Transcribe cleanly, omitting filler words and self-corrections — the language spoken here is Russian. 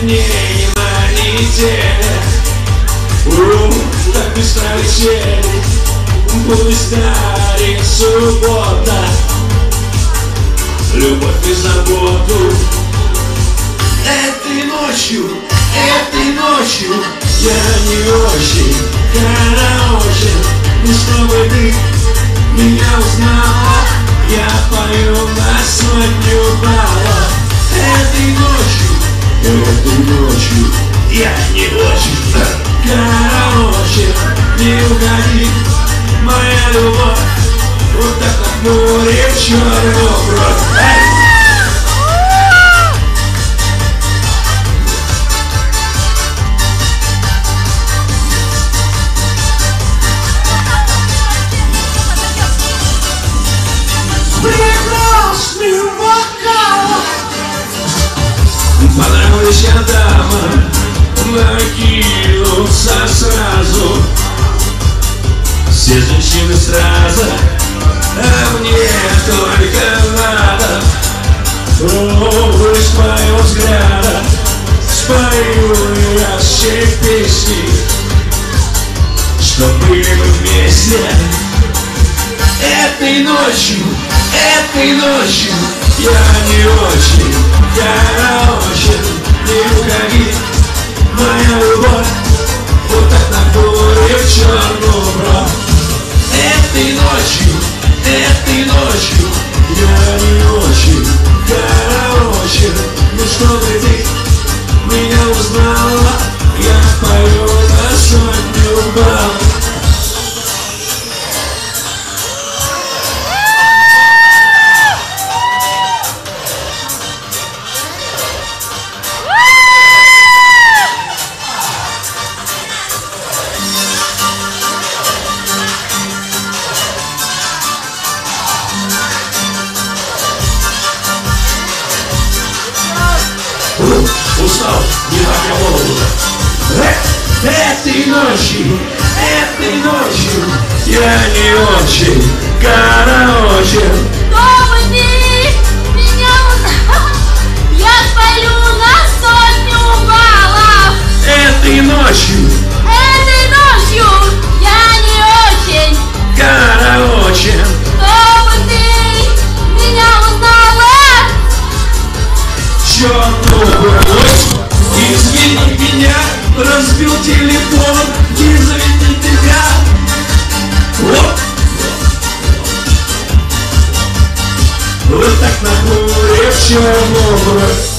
дней на неделе. Так быстро летели, пусть дарит суббота любовь и заботу. Этой ночью я не очень, хороший. И чтобы ты меня узнала, я пою на 100 баллов. Этой ночью я не очень, короче, не уходи, моя любовь, вот так как море в черную кровь. Прекрасный вокал. Понравилась я дама, накинулся сразу. Все женщины сразу, а мне только надо. Пусть моего взгляда спою я все песни, что были мы вместе. Этой ночью я не очень, короче, не уходи, моя любовь, вот так на буре в черную бровь. Этой ночью я не очень, короче, ну чтобы ты меня узнала, я пою на 100 баллов. Устал, не так я молод. Этой ночью я не очень, короче. Чтобы ты меня узнал, я спалю на 100 баллов. Этой ночью я не очень, короче. чтобы ты меня узнала. Черную. Извини меня, разбил телефон, извини тебя. Вот так на буре в черную бровь.